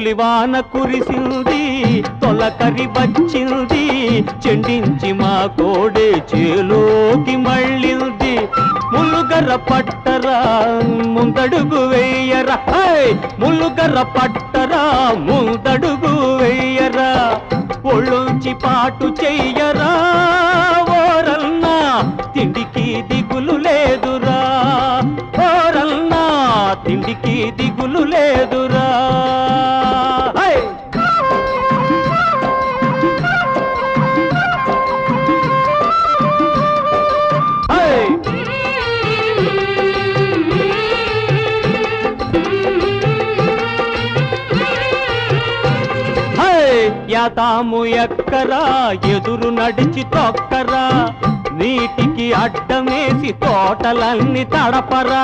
తొలివాన కురిసింది తొలకరి వచ్చింది చెండించి మా కోడే చేలోకి మళ్ళింది ములుగర పట్టరా ముందడుగు వెయ్యరా ములుగర పట్టరా ముందడుగు వెయ్యరా ఒళ్ళొంచి పాటు చెయ్యరా ఓరల్నా తిండికి దిగులు లేదురా ఓరల్నా తిండికి దిగులు లేదురా యాతాము ఎక్కరా ఎదురు నడిచి తొక్కరా నీటికి అడ్డమేసి తోటలన్నీ తడపరా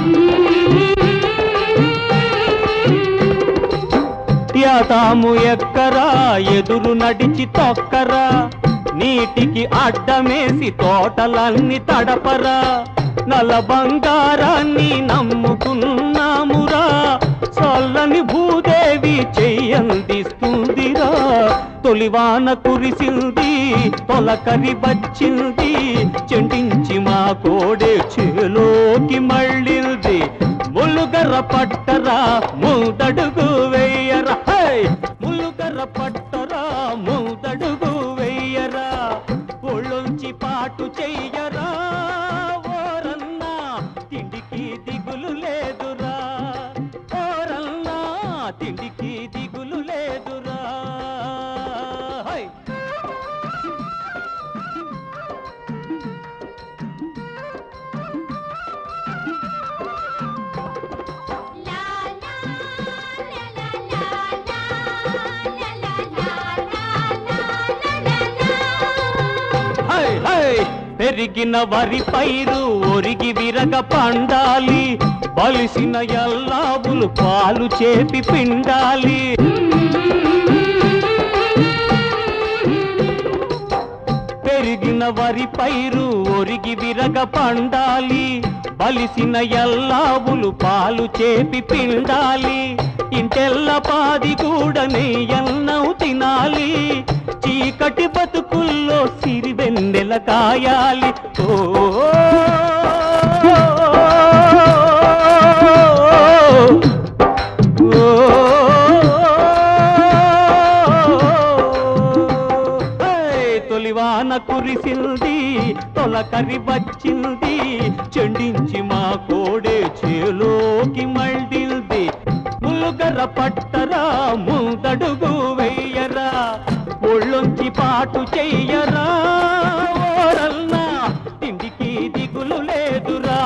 యాతాము ఎక్కరా ఎదురు నడిచి తొక్కరా నీటికి అడ్డమేసి తోటలన్నీ తడపరా నల బంగారాన్ని నమ్ముకున్నామురా చల్లని భూదేవి చెయ్యందిస్తుందిరా తొలివాన కురిసింది తొలకరి వచ్చింది చెండించి మా కోడే చేలోకి మళ్ళింది ములుగర పట్టరా ముందడుగు వెయ్యరా ములుగర పట్టరా ముందడుగు వెయ్యరా ఒళ్ళొంచి పాటు చెయ్యరా ఓరన్నా తిండికి దిగులు లేదురా ఓరన్నా తిండికి దిగులు లేదురా పెరిగిన వరి పైరు ఒరిగి విరగ పండాలి బలిసిన ఎల్లాబులు పాలు చేపి పిండాలి పెరిగిన వరి పైరు ఒరిగి విరగ పండాలి బలిసిన ఎల్లాబులు పాలు చేపి పిండాలి ఇంటెల్ల పాది కూడా నెయ్యన్నం తినాలి చీకటి బతుకుల్లో సిరి వెన్నెల కాయాలి తొలివాన కురిసింది తొలకరి వచ్చింది చెండించి మా కోడే చేలోకి మళ్ళింది ములుగర పట్టరా ముందడుగు వెయ్యరా ఒళ్ళొంచి పాటు చెయ్యరా ఓరల్నా తిండికి దిగులు లేదురా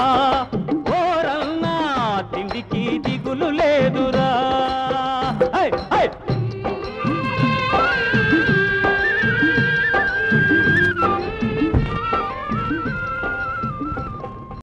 ఓరల్నా తిండికి దిగులు లేదురా